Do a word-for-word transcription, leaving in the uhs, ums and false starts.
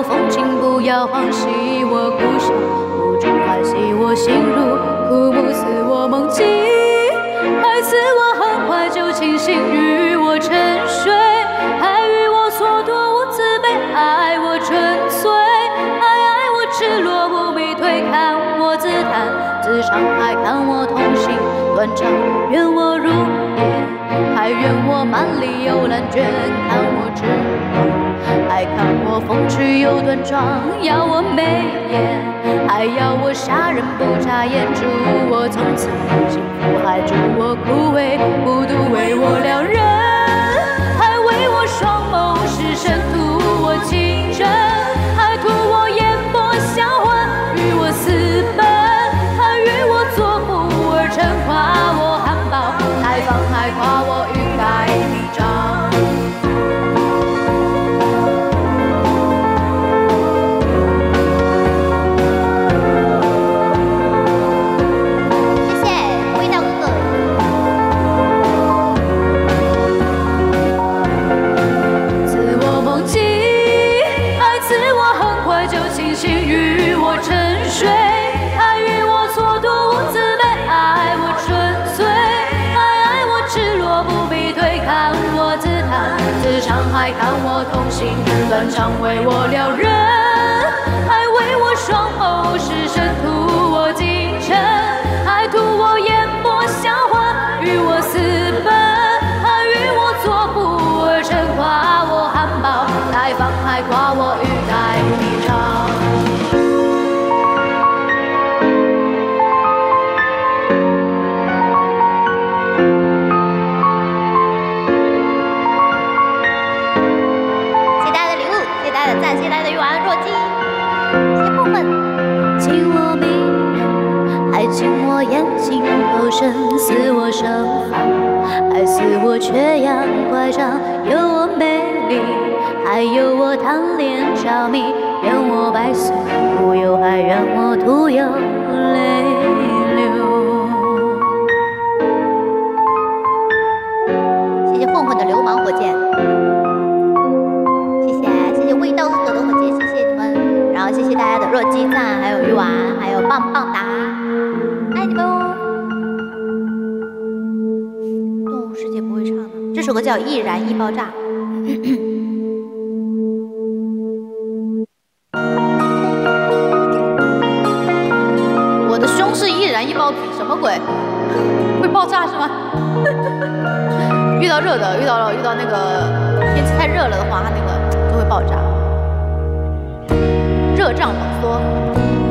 我风景，不要欢喜我故乡，不知欢喜我心如枯木，似我梦境，爱赐我很快就清醒，与我沉睡，爱与我蹉跎无自卑，爱我纯粹，爱爱我赤裸不必退，看我自弹自唱，还看我同行断肠，愿我如烟，还愿我满里有烂卷，看我执拗，还看我风趣又端庄，要我眉眼，还要我杀人不眨眼，祝我从此幸福，还祝我枯萎不独为我两人，还为我双眸是深图我情真，还图我眼波销魂，与我私奔，还与我作父儿臣，夸我含苞待放，还夸我欲盖弥彰。与我沉睡，爱与我蹉跎无自卑，爱我纯粹，爱爱我赤裸不必退，看我自弹自唱，还看我同行断肠，为我撩人，还为我双眸是深图我精神，还图我眼波销魂，与我私奔，还与我作父儿臣，夸我含苞待放，还夸我欲盖弥彰。请我眼睛投身，似我生发，还似我缺氧乖张，有我美丽，还有我贪恋着迷，愿我百岁无忧，还愿我徒有泪流。谢谢混混的流氓火箭，谢谢谢谢味道哥的火箭，谢谢你们，然后谢谢大家的弱鸡赞，还有鱼丸，还有棒棒哒。爱你们哦！动物世界不会唱的，这首歌叫《易燃易爆炸》。我的胸是易燃易爆体，什么鬼？会爆炸是吗？遇到热的，遇到遇到那个天气太热了的话，它那个就会爆炸。热胀冷缩。